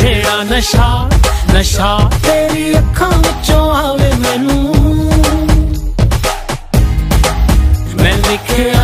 जेड़ा नशा नशा तेरी अखां विचों आवे मैनू मैं लिखिया